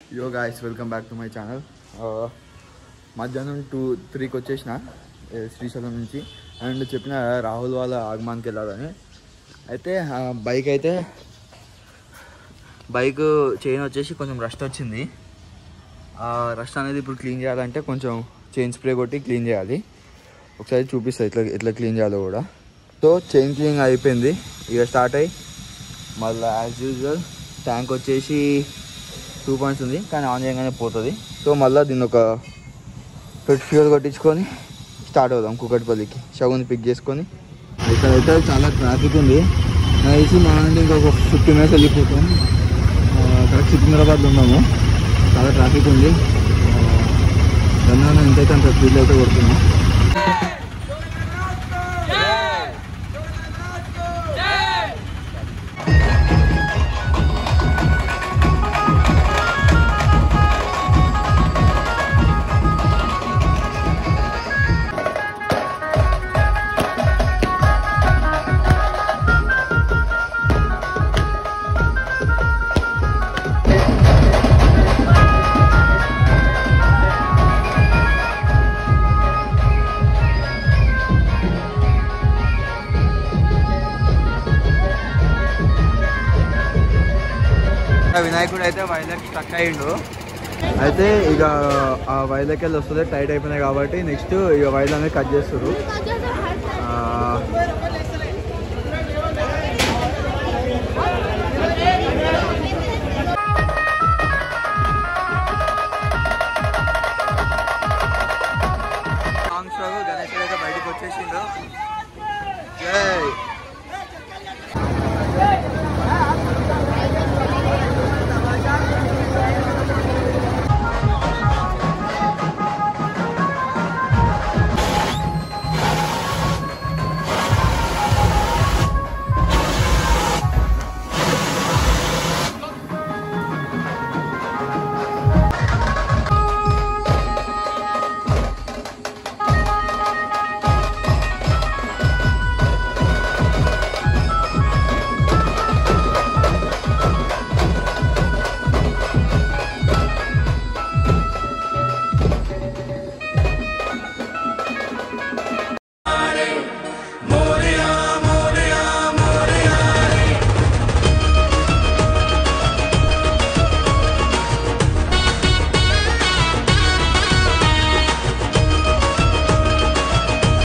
యో guys welcome back to my channel. మధ్యాహ్నం 2-3కి వచ్చేసిన శ్రీశైలం నుంచి. అండ్ చెప్పిన రాహుల్ వాళ్ళ ఆగమాన్కి వెళ్ళాలని. అయితే బైక్ చైన్ వచ్చేసి కొంచెం రస్ట్ వచ్చింది. ఆ రస్ట్ అనేది ఇప్పుడు క్లీన్ చేయాలంటే కొంచెం చైన్ స్ప్రే కొట్టి క్లీన్ చేయాలి. ఒకసారి చూపిస్తా ఎట్లా క్లీన్ చేయాలో కూడా. సో చైన్ క్లీన్ అయిపోయింది. ఇక స్టార్ట్ అయ్యి మళ్ళీ యాజ్ యూజువల్ ట్యాంక్ వచ్చేసి 2 పాయింట్స్ ఉంది, కానీ ఆన్ చేయగానే పోతుంది. సో మళ్ళీ దీన్ని ఒక ఫ్యూయల్ కొట్టించుకొని స్టార్ట్ అవుదాం కూకట్పల్లికి. షగుని పిక్ చేసుకొని. ఇక్కడైతే చాలా ట్రాఫిక్ ఉంది. నాకు తెలిసి మా అంటే ఇంకొక 50 minutes వెళ్ళిపోతాం. కరెక్ట్ సికింద్రాబాద్లో ఉన్నాము. చాలా ట్రాఫిక్ ఉంది. రన్ ఎంతైతే అంత స్పీడ్లో అయితే కొడుతున్నాం. వినాయకుడు అయితే వైజాగ్ స్టక్ అయ్యిండు. అయితే ఇక ఆ వైజాగ్ వెళ్ళి వస్తుంది, టైట్ అయిపోయినాయి కాబట్టి నెక్స్ట్ ఇక వైజాగ్ అనేది కట్ చేస్తారు.